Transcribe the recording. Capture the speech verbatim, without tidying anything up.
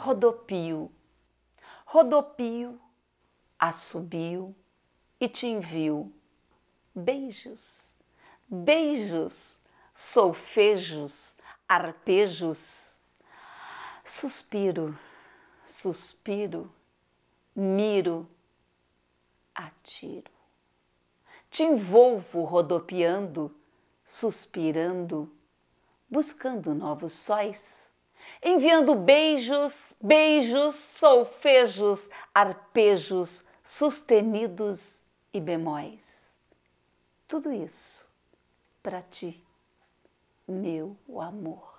rodopio, rodopio, assobio e te envio beijos, beijos, solfejos, arpejos. Suspiro, suspiro, miro, atiro. Te envolvo rodopiando, suspirando, buscando novos sóis, enviando beijos, beijos, solfejos, arpejos, sustenidos e bemóis. Tudo isso para ti, meu amor.